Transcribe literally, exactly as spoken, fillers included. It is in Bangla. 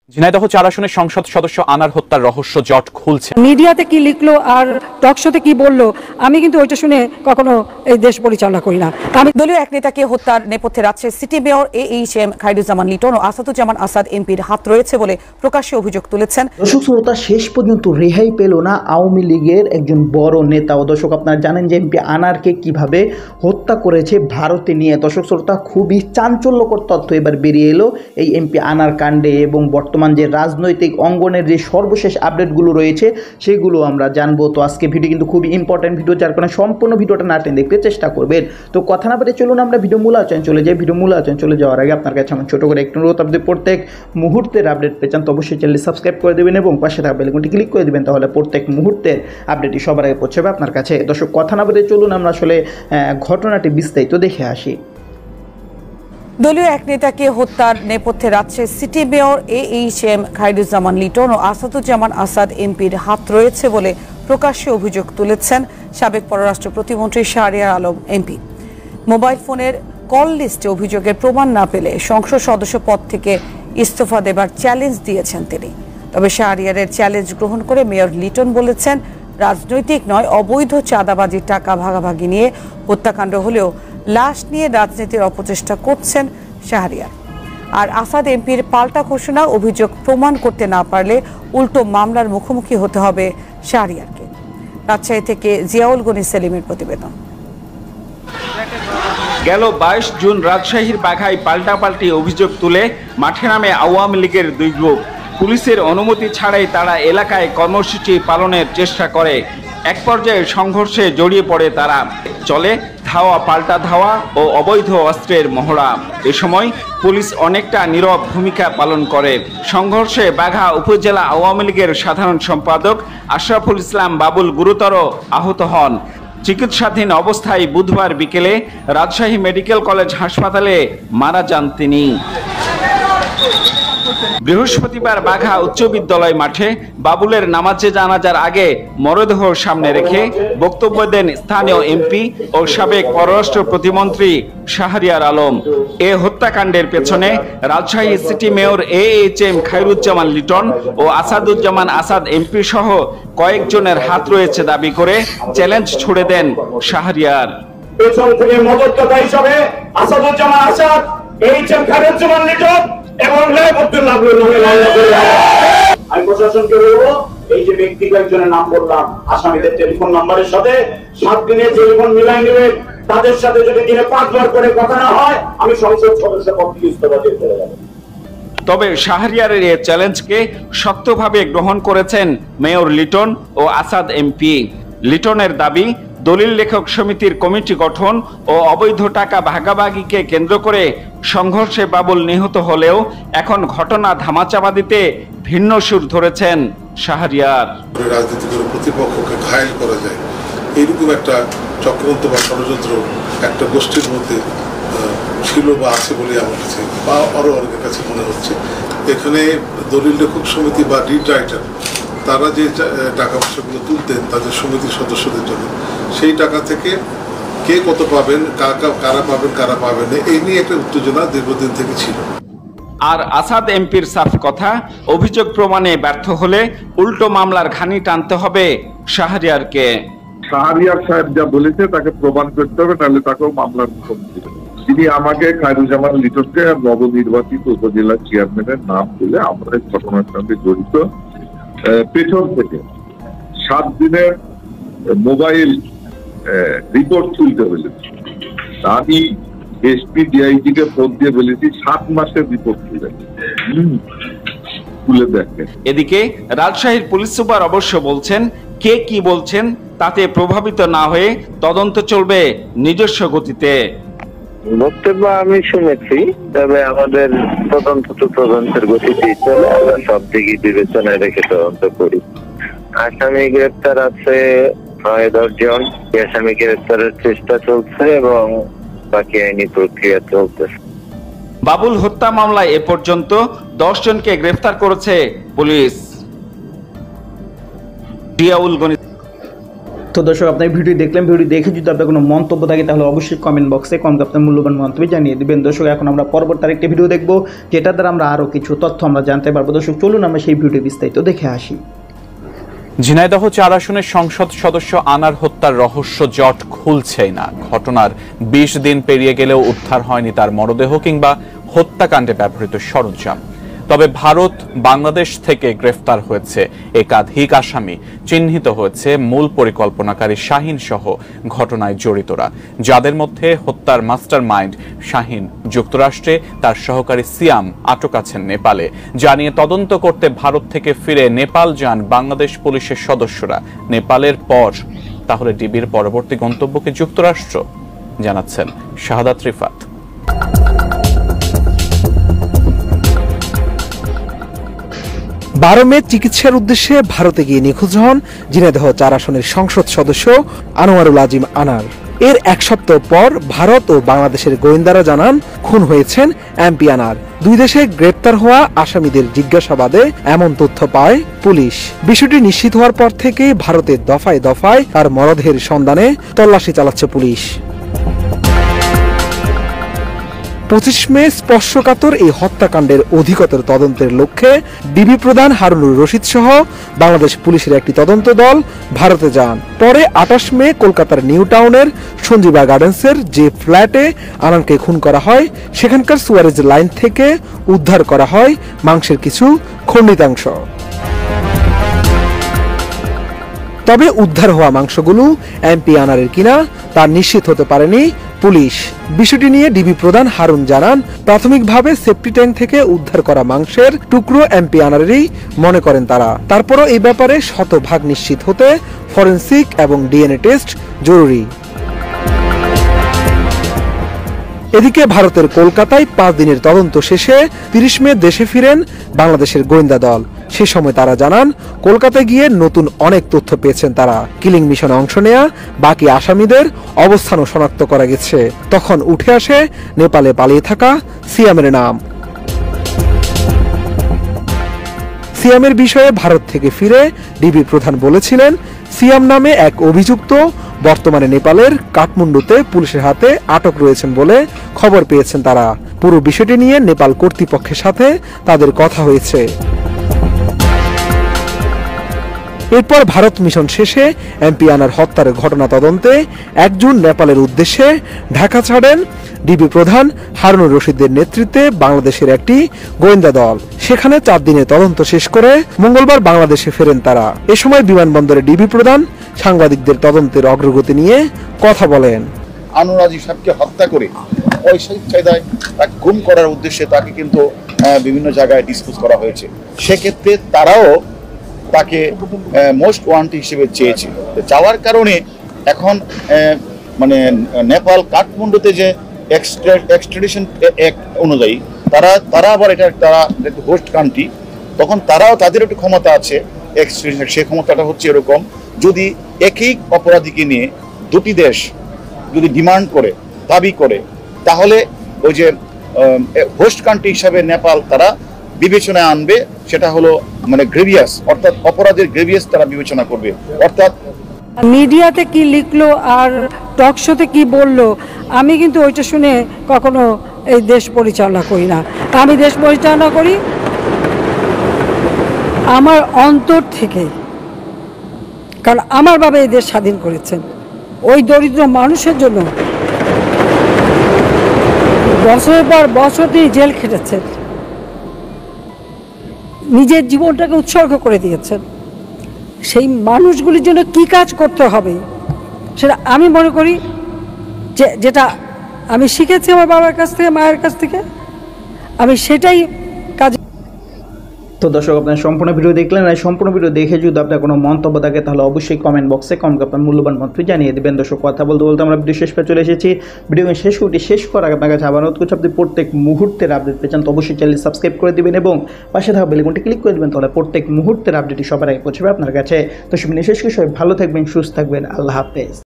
ঝিনাইদহ চার আসনের সংসদ সদস্য আনার হত্যার রহস্য জট খুলছে। মিডিয়াতে কি লিখলো আর টকশোতে কি বললো, আমি কিন্তু ওইটা শুনে কখনো এই দেশ পরিচালনা করি না। আমি দলীয় এক নেতাকে হত্যার নেপথ্যে Rajshahi city mayor A H M Khairuzzaman Liton ও আসাদুজ্জামান আসাদ এমপির হাত রয়েছে বলে প্রকাশ্যে অভিযোগ তুলেছেন। দর্শক শ্রোতা, শেষ পর্যন্ত রেহাই পেল না আওয়ামী লীগের একজন বড় নেতা। ও দর্শক, আপনারা জানেন যে এমপি আনারকে কিভাবে হত্যা করেছে ভারতে নিয়ে। দর্শক শ্রোতা, খুবই চাঞ্চল্যকর তথ্য এবার বেরিয়ে এলো এই এমপি আনার কাণ্ডে, এবং বর্তমান যে রাজনৈতিক অঙ্গনের যে সর্বশেষ আপডেটগুলো রয়েছে সেগুলো আমরা জানবো। তো আজকে ভিডিও কিন্তু খুবই ইম্পর্টেন্ট ভিডিও, যার কারণে সম্পূর্ণ ভিডিওটা না টেনে দেখতে চেষ্টা করবেন। তো কথা না বলে চলুন আমরা ভিডিও মূল আলোচনায় চলে যাই। ভিডিও মূল আলোচনায় চলে যাওয়ার আগে আপনার কাছে আমার ছোট করে একটু অনুরোধ, আপনি প্রত্যেক মুহূর্তের আপডেট পেয়ে চান তো অবশ্যই চ্যানেলটি সাবস্ক্রাইব করে দেবেন এবং পাশে থাকা বেল আইকনটি ক্লিক করে দেবেন, তাহলে প্রত্যেক মুহূর্তের আপডেটই সবার আগে পৌঁছাবে আপনার কাছে। দর্শক, কথা না বলে চলুন আমরা আসলে ঘটনাটি বিস্তারিত দেখে আসি। দলীয় এক নেতাকে হত্যার নেপথ্যে Rajshahi city mayor A H M Khairuzzaman Liton ও আসাদুজ্জামান আসাদ এমপির হাত রয়েছে বলে প্রকাশ্যে অভিযোগ তুলেছেন সাবেক পররাষ্ট্র প্রতিমন্ত্রী শাহরিয়ার আলম এমপি। মোবাইল ফোনের কল লিস্টে অভিযোগের প্রমাণ না পেলে সংসদ সদস্য পদ থেকে ইস্তফা দেবার চ্যালেঞ্জ দিয়েছেন তিনি। তবে শাহরিয়ারের চ্যালেঞ্জ গ্রহণ করে মেয়র লিটন বলেছেন, রাজনৈতিক নয় অবৈধ চাঁদাবাজির টাকা ভাগাভাগি নিয়ে হত্যাকাণ্ড হলেও লাশ নিয়ে রাজনীতির অপচেষ্টা করছেন শাহরিয়ার। আর আসাদ এমপির পাল্টা ঘোষণা, অভিযোগ প্রমাণ করতে না পারলে উল্টো মামলার মুখোমুখি হতে হবে শাহরিয়ারকে। রাজশাহী থেকে জিয়াউল গনি সেলিমের প্রতিবেদন। গেল বাইশ জুন রাজশাহীর বাঘায় পাল্টাপাল্টি অভিযোগ তুলে মাঠে নামে আওয়ামী লীগের দুই গ্রুপ। পুলিশের অনুমতি ছাড়াই তারা এলাকায় কর্মসূচি পালনের চেষ্টা করে। এক পর্যায়ে সংঘর্ষে জড়িয়ে পড়ে তারা। চলে ধাওয়া পাল্টা ধাওয়া ও অবৈধ অস্ত্রের মহড়া। এ সময় পুলিশ অনেকটা নীরব ভূমিকা পালন করে। সংঘর্ষে বাঘা উপজেলা আওয়ামী লীগের সাধারণ সম্পাদক আশরাফুল ইসলাম বাবুল গুরুতর আহত হন। চিকিৎসাধীন অবস্থায় বুধবার বিকেলে রাজশাহী মেডিকেল কলেজ হাসপাতালে মারা যান তিনি। বৃহস্পতিবার বাঘা উচ্চ বিদ্যালয় মাঠে বাবুলের নামাজে জানাজার আগে মরদেহ সামনে রেখে বক্তব্য দেন স্থানীয় এমপি ও সাবেক পররাষ্ট্র প্রতিমন্ত্রী শাহরিয়ার আলম। এ হত্যাকাণ্ডের পেছনে Rajshahi city mayor A H M Khairuzzaman Liton ও আসাদুজ্জামান আসাদ এমপি সহ কয়েকজনের হাত রয়েছে দাবি করে চ্যালেঞ্জ ছুড়ে দেন শাহরিয়ার। পেছন থেকে মদতদাতা হিসাবে আসাদুজ্জামান আসাদ, এইচ এম খায়রুজ্জামান লিটন এবং আমি প্রশাসনকে বলবো, এই যে ব্যক্তি কয়েকজনের নাম বললাম, আসামিদের টেলিফোন নাম্বারের সাথে সাত দিনের টেলিফোন মিলাই নেবে। তাদের সাথে যদি দিনে পাঁচবার করে কথা না হয়, আমি সংসদ সদস্য পদ থেকে ইস্তফা দিয়ে চলে যাব। তবে শাহরিয়ারের এই চ্যালেঞ্জকে শক্তভাবে গ্রহণ করেছেন মেয়র লিটন ও আসাদ এমপি। লিটনের দাবি, দলিল লেখক সমিতির কমিটি গঠন ও অবৈধ টাকা ভাগাভাগিকে কেন্দ্র করে সংঘর্ষে বাবুল নিহত হলেও এখন ঘটনা ধামাচাপা দিতে ভিন্ন সুর ধরেছেন শাহরিয়ার। রাজনীতি করে প্রতিপক্ষকে ঘায়েল করা যায়, এইরকম একটা চক্রান্ত বা ষড়যন্ত্র একটা গোষ্ঠীর মধ্যে ছিল বা আছে বলে আমার কাছে বা আরো অনেকের কাছে মনে হচ্ছে। এখানে দলিল লেখক সমিতি বা রিট রাইটার তারা যে টাকা পয়সাগুলো তুলতেন তাদের সমিতির সদস্যদের জন্য, সেই টাকা থেকে কে কত পাবেন, কারা পাবেন কারা পাবেন এই নিয়ে একটা উত্তেজনা দীর্ঘদিন থেকে ছিল। আর আসাদ এমপির সাফ কথা, অভিযোগ প্রমাণে ব্যর্থ হলে উল্টো মামলার ঘানি টানতে হবে শাহরিয়ারকে। শাহরিয়ার সাহেব যা বলেছে তাকে প্রমাণ করতে হবে, তাহলে তাকেও মামলার মুখোমুখি। তিনি আমাকে খায়রুজ্জামান লিটনকে নবনির্বাচিত উপজেলা চেয়ারম্যানের নাম বলে আমরা এই ঘটনার সঙ্গে জড়িত পেছন থেকে সাত দিনের মোবাইল রিপোর্ট তুলতে বলেছি। আমি এসপি ডিআইজি কে ফোন দিয়ে বলেছি সাত মাসের রিপোর্ট তুলে তুলে দেখেন। এদিকে রাজশাহীর পুলিশ সুপার অবশ্য বলছেন, কে কি বলছেন তাতে প্রভাবিত না হয়ে তদন্ত চলবে নিজস্ব গতিতে। বক্তব্য আমি শুনেছি, তবে আমাদের তদন্ত তো তদন্তের গতিতেই চলে, আমরা সব দিকে বিবেচনায় রেখে তদন্ত করি। আসামি গ্রেপ্তার আছে নয় দশ জন, আসামি গ্রেপ্তারের চেষ্টা চলছে এবং বাকি আইনি প্রক্রিয়া চলতেছে। বাবুল হত্যা মামলায় এ পর্যন্ত দশ জনকে গ্রেফতার করেছে পুলিশ। জিয়াউল গনি। তো দর্শক আপনার ভিডিও দেখলেন, ভিডিও দেখে যদি আপনার কোনো মন্তব্য থাকে তাহলে অবশ্যই কমেন্ট বক্সে কমেন্ট আপনার মূল্যবান মন্তব্য জানিয়ে দেবেন। দর্শক এখন আমরা পরবর্তী আরেকটি ভিডিও দেখব, যেটা দ্বারা আমরা আরও কিছু তথ্য আমরা জানতে পারবো। দর্শক চলুন আমরা সেই ভিডিও বিস্তারিত দেখে আসি। ঝিনাইদহ চার আসনের সংসদ সদস্য আনার হত্যার রহস্য জট খুলছেই না। ঘটনার বিশ দিন পেরিয়ে গেলেও উদ্ধার হয়নি তার মরদেহ কিংবা হত্যাকাণ্ডে ব্যবহৃত সরঞ্জাম। তবে ভারত বাংলাদেশ থেকে গ্রেফতার হয়েছে একাধিক আসামি, চিহ্নিত হয়েছে মূল পরিকল্পনাকারী শাহিন সহ ঘটনায় জড়িতরা, যাদের মধ্যে হত্যার মাস্টার মাইন্ড শাহিন যুক্তরাষ্ট্রে, তার সহকারী সিয়াম আটক আছেন নেপালে। জানিয়ে তদন্ত করতে ভারত থেকে ফিরে নেপাল যান বাংলাদেশ পুলিশের সদস্যরা। নেপালের পর তাহলে ডিবির পরবর্তী গন্তব্যকে যুক্তরাষ্ট্র, জানাচ্ছেন শাহাদাত রিফাত। বারো মে চিকিৎসার উদ্দেশ্যে ভারতে গিয়ে নিখোঁজ হন ঝিনাইদহ চার আসনের সংসদ সদস্য আনোয়ারুল আজিম আনার। এর এক সপ্তাহ পর ভারত ও বাংলাদেশের গোয়েন্দারা জানান খুন হয়েছেন এমপি আনার। দুই দেশে গ্রেপ্তার হওয়া আসামিদের জিজ্ঞাসাবাদে এমন তথ্য পায় পুলিশ। বিষয়টি নিশ্চিত হওয়ার পর থেকে ভারতের দফায় দফায় তার মরদেহের সন্ধানে তল্লাশি চালাচ্ছে পুলিশ। পঁচিশ মে স্পর্শকাতর এই হত্যাকাণ্ডের অধিকতর তদন্তের লক্ষ্যে ডিবি প্রধান হারুনুর রশিদ সহ বাংলাদেশ পুলিশের একটি তদন্ত দল ভারতে যান। পরে আঠাশ মে কলকাতার নিউ টাউনের সঞ্জীবা গার্ডেন্সের যে ফ্ল্যাটে আনানকে খুন করা হয়, সেখানকার সুয়ারেজ লাইন থেকে উদ্ধার করা হয় মাংসের কিছু খণ্ডিতাংশ। তবে উদ্ধার হওয়া মাংসগুলো এমপি আনারের কিনা তা নিশ্চিত হতে পারেনি পুলিশ। বিষয়টি নিয়ে ডিবি প্রধান হারুন জানান, প্রাথমিকভাবে সেফটি ট্যাঙ্ক থেকে উদ্ধার করা মাংসের টুকরো এমপি আনারেরই মনে করেন তারা। তারপরও এই ব্যাপারে শতভাগ নিশ্চিত হতে ফরেনসিক এবং ডিএনএ টেস্ট জরুরি। এদিকে ভারতের কলকাতায় পাঁচ দিনের তদন্ত শেষে তিরিশ মে দেশে ফিরেন বাংলাদেশের গোয়েন্দা দল। সে সময় তারা জানান, কলকাতায় গিয়ে নতুন অনেক তথ্য পেয়েছেন তারা। কিলিং মিশনে অংশ নেয়া বাকি আসামিদের অবস্থানও শনাক্ত করা গেছে। তখন উঠে আসে নেপালে পালিয়ে থাকা সিয়ামের নাম। সিয়ামের বিষয়ে ভারত থেকে ফিরে ডিবি প্রধান বলেছিলেন, সিয়াম নামে এক অভিযুক্ত বর্তমানে নেপালের কাঠমান্ডুতে পুলিশের হাতে আটক রয়েছেন বলে খবর পেয়েছেন তারা। পুরো বিষয়টি নিয়ে নেপাল কর্তৃপক্ষের সাথে তাদের কথা হয়েছে। এরপর ভারত মিশন শেষে এমপি আনার হত্যার ঘটনা তদন্তে এক জুন নেপালের উদ্দেশ্যে ঢাকা ছাড়েন ডিবি প্রধান হারুনুর রশিদের নেতৃত্বে বাংলাদেশের একটি গোয়েন্দা দল। সেখানে চার দিনের তদন্ত শেষ করে মঙ্গলবার বাংলাদেশে ফেরেন তারা। এ সময় বিমানবন্দরে ডিবি প্রধান সাংবাদিকদের তদন্তের অগ্রগতি নিয়ে কথা বলেন। আনোয়ার আজিম সাহেবকে হত্যা করে পয়সার চাহিদায় তাকে গুম করার উদ্দেশ্যে তাকে কিন্তু বিভিন্ন জায়গায় ডিসপোজ করা হয়েছে। সেক্ষেত্রে তারাও তাকে মোস্ট ওয়ান্টেড হিসেবে চেয়েছে। চাওয়ার কারণে এখন মানে নেপাল কাঠমান্ডুতে যে এক্সট্রাডিশন অ্যাক্ট অনুযায়ী তারা তারা আবার এটা তারা হোস্ট কান্ট্রি, তখন তারাও তাদের একটু ক্ষমতা আছে এক্সট্রাডিশন। সেই ক্ষমতাটা হচ্ছে এরকম, যদি একই অপরাধীকে নিয়ে দুটি দেশ যদি ডিমান্ড করে, দাবি করে, তাহলে ওই যে হোস্ট কান্ট্রি হিসাবে নেপাল তারা বিবেচনায় আনবে। সেটা হলো মানে গ্রেভিয়াস, অর্থাৎ অপরাধের গ্রেভিয়াস তারা বিবেচনা করবে। অর্থাৎ মিডিয়াতে কি লিখলো আর টক শোতে কি বললো, আমি কিন্তু ওইটা শুনে কখনো এই দেশ পরিচালনা করি না। আমি দেশ পরিচালনা করি আমার অন্তর থেকে, কারণ আমার বাবা এই দেশ স্বাধীন করেছেন ওই দরিদ্র মানুষের জন্য। বছরের পর বছর তিনি জেল খেটেছেন, নিজের জীবনটাকে উৎসর্গ করে দিয়েছেন। সেই মানুষগুলির জন্য কি কাজ করতে হবে সেটা আমি মনে করি যে যেটা আমি শিখেছি আমার বাবার কাছ থেকে, মায়ের কাছ থেকে, আমি সেটাই কাজ। তো দর্শক আপনার সম্পূর্ণ ভিডিও দেখলেন, আর সম্পূর্ণ ভিডিও দেখে যদি আপনার কোনো মন্তব্য থাকে তাহলে অবশ্যই কমেন্ট বক্সে কমেন্ট আপনার মূল্যবান মন্তব্য জানিয়ে দেবেন। দর্শক কথা বলতে বলতে আমরা ভিডিও শেষ পেয়ে চলে এসেছি। ভিডিও শেষ করতে শেষ করার আগে আপনার কাছে আবার অনুরোধ করছি, আপনি প্রত্যেক মুহূর্তের আপডেট পেয়ে চান তো অবশ্যই চ্যানেল সাবস্ক্রাইব করে দেবেন এবং পাশে থাকা বেল আইকনটি ক্লিক করে দেবেন, তাহলে প্রত্যেক মুহূর্তের আপডেটই সবার আগে পৌঁছবে আপনার কাছে। তো সব নিয়ে শেষ করে সবাই ভালো থাকবেন, সুস্থ থাকবেন, আল্লাহ হাফেজ।